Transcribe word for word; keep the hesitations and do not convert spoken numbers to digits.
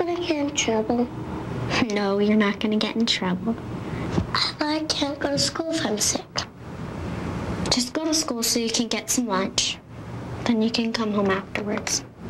gonna get in trouble. No, you're not gonna get in trouble. I can't go to school if I'm sick. Just go to school so you can get some lunch. Then you can come home afterwards.